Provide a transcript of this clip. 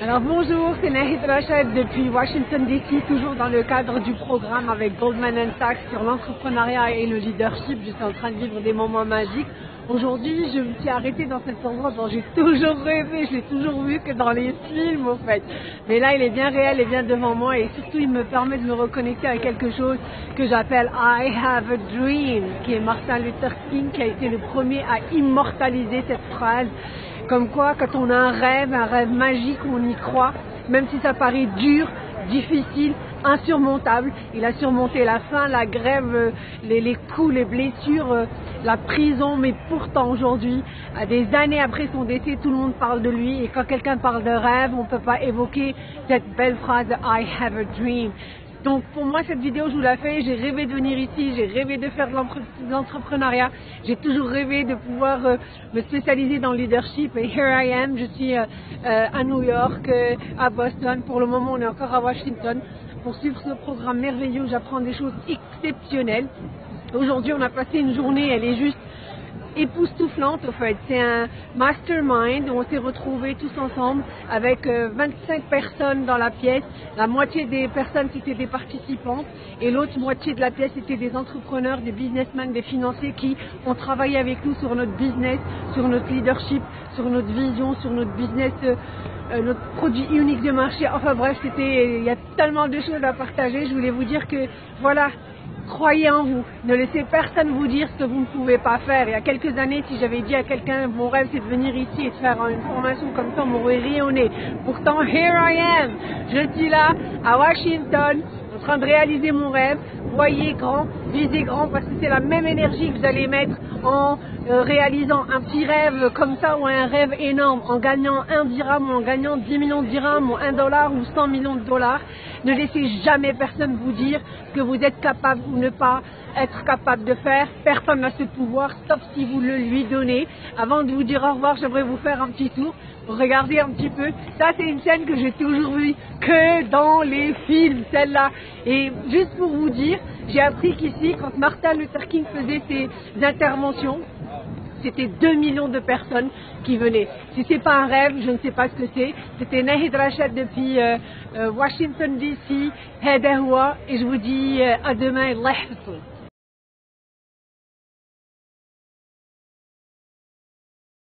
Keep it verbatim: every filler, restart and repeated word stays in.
Alors bonjour, c'est Nahid Rachad depuis Washington D C, toujours dans le cadre du programme avec Goldman Sachs sur l'entrepreneuriat et le leadership. Je suis en train de vivre des moments magiques. Aujourd'hui, je me suis arrêtée dans cet endroit dont j'ai toujours rêvé, je l'ai toujours vu que dans les films en fait. Mais là, il est bien réel et bien devant moi et surtout, il me permet de me reconnecter à quelque chose que j'appelle I have a dream, qui est Martin Luther King, qui a été le premier à immortaliser cette phrase. Comme quoi, quand on a un rêve, un rêve magique, on y croit, même si ça paraît dur, difficile, insurmontable. Il a surmonté la faim, la grève, les, les coups, les blessures, la prison, mais pourtant aujourd'hui, des années après son décès, tout le monde parle de lui. Et quand quelqu'un parle de rêve, on ne peut pas évoquer cette belle phrase « I have a dream ». Donc pour moi, cette vidéo, je vous la fais, j'ai rêvé de venir ici, j'ai rêvé de faire de l'entrepreneuriat, j'ai toujours rêvé de pouvoir euh, me spécialiser dans le leadership et here I am, je suis euh, euh, à New York, euh, à Boston, pour le moment on est encore à Washington pour suivre ce programme merveilleux où j'apprends des choses exceptionnelles. Aujourd'hui on a passé une journée, elle est juste époustouflante en fait, c'est un mastermind où on s'est retrouvés tous ensemble avec euh, vingt-cinq personnes dans la pièce, la moitié des personnes c'était des participantes et l'autre moitié de la pièce c'était des entrepreneurs, des businessmen, des financiers qui ont travaillé avec nous sur notre business, sur notre leadership, sur notre vision, sur notre business, euh, euh, notre produit unique de marché, enfin bref, c'était, il y a tellement de choses à partager. Je voulais vous dire que voilà, croyez en vous, ne laissez personne vous dire ce que vous ne pouvez pas faire. Il y a quelques années, si j'avais dit à quelqu'un, mon rêve c'est de venir ici et de faire une formation comme ça, on m'aurait ri au nez. Pourtant, here I am, je suis là, à Washington, en train de réaliser mon rêve. Voyez grand, visez grand, parce que c'est la même énergie que vous allez mettre en euh, réalisant un petit rêve comme ça ou un rêve énorme, en gagnant un dirham ou en gagnant dix millions de dirhams ou un dollar ou cent millions de dollars. Ne laissez jamais personne vous dire ce que vous êtes capable ou ne pas être capable de faire. Personne n'a ce pouvoir, sauf si vous le lui donnez. Avant de vous dire au revoir, j'aimerais vous faire un petit tour. Regardez un petit peu. Ça, c'est une scène que j'ai toujours vue que dans les films, celle-là. Et juste pour vous dire, j'ai appris qu'ici, quand Martin Luther King faisait ses interventions, c'était deux millions de personnes qui venaient. Si c'est pas un rêve, je ne sais pas ce que c'est. C'était Nahid Rachad depuis euh, euh, Washington D C, Hadahoua, et je vous dis euh, à demain, Allah Yahfazkoum.